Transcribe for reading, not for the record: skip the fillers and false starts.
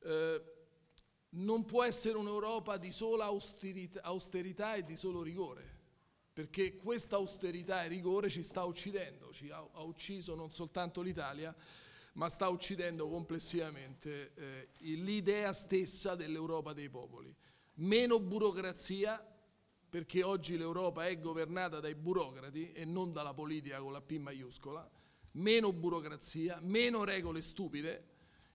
non può essere un'Europa di sola austerità e di solo rigore, perché questa austerità e rigore ci sta uccidendo, ha ucciso non soltanto l'Italia, ma sta uccidendo complessivamente l'idea stessa dell'Europa dei popoli. Meno burocrazia, perché oggi l'Europa è governata dai burocrati e non dalla politica con la P maiuscola, meno burocrazia, meno regole stupide,